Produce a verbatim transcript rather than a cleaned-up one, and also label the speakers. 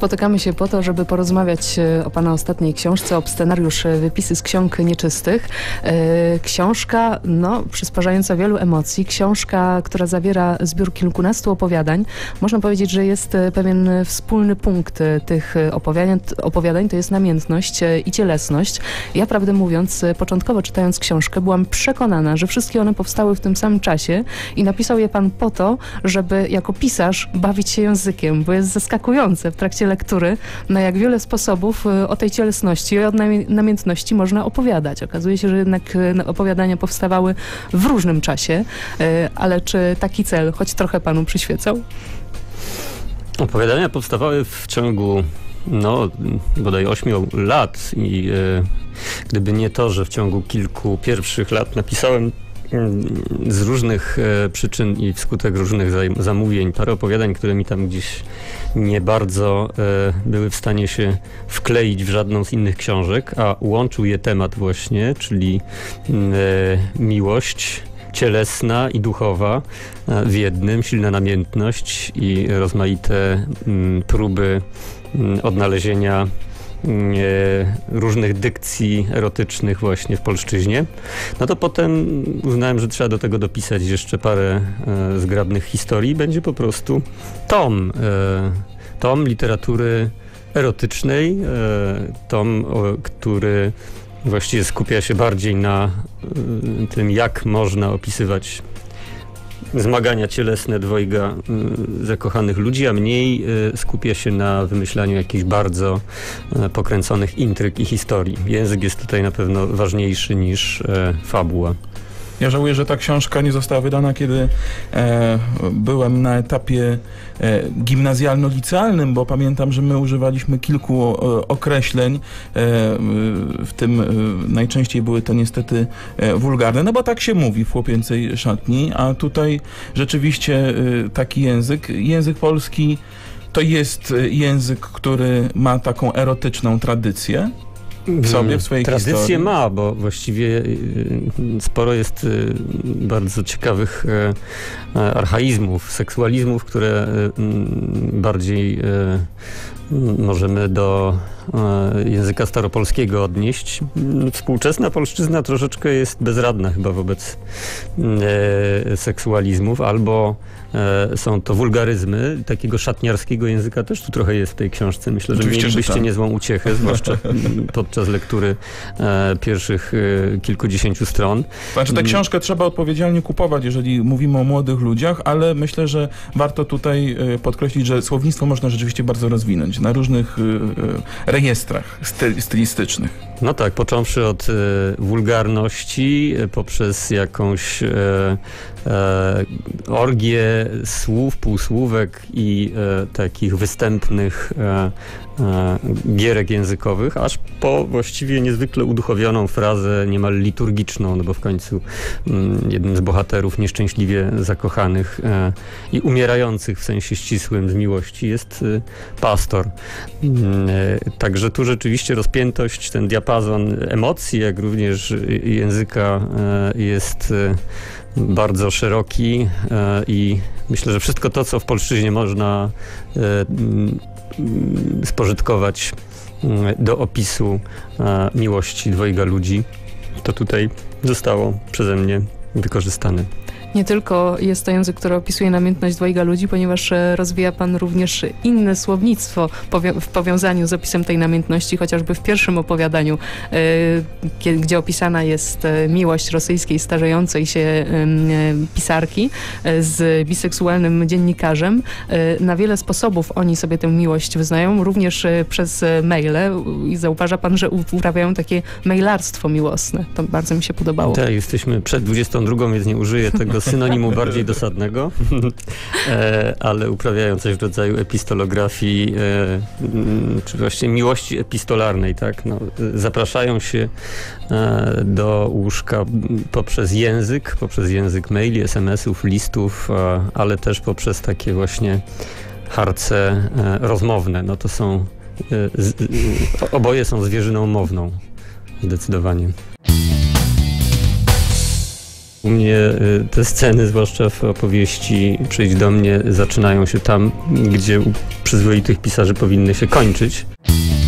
Speaker 1: Spotykamy się po to, żeby porozmawiać o pana ostatniej książce, Obscenariusz Wypisy z ksiąg nieczystych. Książka, no, przysparzająca wielu emocji. Książka, która zawiera zbiór kilkunastu opowiadań. Można powiedzieć, że jest pewien wspólny punkt tych opowiadań, opowiadań to jest namiętność i cielesność. Ja, prawdę mówiąc, początkowo czytając książkę, byłam przekonana, że wszystkie one powstały w tym samym czasie i napisał je pan po to, żeby jako pisarz bawić się językiem, bo jest zaskakujące w trakcie lektury, na jak wiele sposobów o tej cielesności i o namiętności można opowiadać. Okazuje się, że jednak opowiadania powstawały w różnym czasie, ale czy taki cel choć trochę panu przyświecał?
Speaker 2: Opowiadania powstawały w ciągu no, bodaj ośmiu lat i e, gdyby nie to, że w ciągu kilku pierwszych lat napisałem z różnych e, przyczyn i wskutek różnych zamówień parę opowiadań, które mi tam gdzieś nie bardzo e, były w stanie się wkleić w żadną z innych książek, a łączył je temat właśnie, czyli e, miłość cielesna i duchowa w jednym, silna namiętność i rozmaite m, próby m, odnalezienia różnych dykcji erotycznych właśnie w polszczyźnie, no to potem uznałem, że trzeba do tego dopisać jeszcze parę e, zgrabnych historii. Będzie po prostu tom, e, tom literatury erotycznej, e, tom, o, który właściwie skupia się bardziej na e, tym, jak można opisywać zmagania cielesne dwojga y, zakochanych ludzi, a mniej y, skupia się na wymyślaniu jakichś bardzo y, pokręconych intryg i historii. Język jest tutaj na pewno ważniejszy niż y, fabuła.
Speaker 3: Ja żałuję, że ta książka nie została wydana, kiedy e, byłem na etapie e, gimnazjalno-licealnym, bo pamiętam, że my używaliśmy kilku e, określeń, e, w tym e, najczęściej były to niestety e, wulgarne, no bo tak się mówi w chłopięcej szatni, a tutaj rzeczywiście e, taki język, język polski to jest język, który ma taką erotyczną tradycję w sobie, w swojej
Speaker 2: Tradycję
Speaker 3: historii.
Speaker 2: ma, bo właściwie sporo jest bardzo ciekawych archaizmów, seksualizmów, które bardziej możemy do języka staropolskiego odnieść. Współczesna polszczyzna troszeczkę jest bezradna chyba wobec seksualizmów, albo są to wulgaryzmy. Takiego szatniarskiego języka też tu trochę jest w tej książce. Myślę, że
Speaker 3: Oczywiście,
Speaker 2: mielibyście
Speaker 3: że tak.
Speaker 2: niezłą uciechę, zwłaszcza podczas lektury e, pierwszych e, kilkudziesięciu stron.
Speaker 3: Znaczy tę książkę trzeba odpowiedzialnie kupować, jeżeli mówimy o młodych ludziach, ale myślę, że warto tutaj e, podkreślić, że słownictwo można rzeczywiście bardzo rozwinąć na różnych e, rejestrach styl, stylistycznych.
Speaker 2: No tak, począwszy od e, wulgarności, e, poprzez jakąś e, e, orgię słów, półsłówek i e, takich występnych e, e, gierek językowych, aż po właściwie niezwykle uduchowioną frazę niemal liturgiczną, no bo w końcu mm, jednym z bohaterów nieszczęśliwie zakochanych e, i umierających w sensie ścisłym z miłości jest e, pastor. E, także tu rzeczywiście rozpiętość, ten diapazon emocji, jak również języka e, jest e, bardzo szeroki e, i myślę, że wszystko to, co w polszczyźnie można e, m, spożytkować m, do opisu e, miłości dwojga ludzi, to tutaj zostało przeze mnie wykorzystane.
Speaker 1: Nie tylko jest to język, który opisuje namiętność dwojga ludzi, ponieważ rozwija pan również inne słownictwo w powiązaniu z opisem tej namiętności, chociażby w pierwszym opowiadaniu, gdzie opisana jest miłość rosyjskiej starzejącej się pisarki z biseksualnym dziennikarzem. Na wiele sposobów oni sobie tę miłość wyznają, również przez maile i zauważa pan, że uprawiają takie mailarstwo miłosne. To bardzo mi się podobało.
Speaker 2: Tak, jesteśmy przed dwudziestą drugą, więc nie użyję tego synonimu bardziej dosadnego, e, ale uprawiają coś w rodzaju epistolografii, e, czy właściwie miłości epistolarnej, tak? No, zapraszają się e, do łóżka poprzez język, poprzez język maili, es em esów, listów, a, ale też poprzez takie właśnie harce e, rozmowne. No to są, e, z, e, oboje są zwierzyną mowną, zdecydowanie. U mnie y, te sceny, zwłaszcza w opowieści Przyjdź do mnie, zaczynają się tam, gdzie u przyzwoitych pisarzy powinny się kończyć.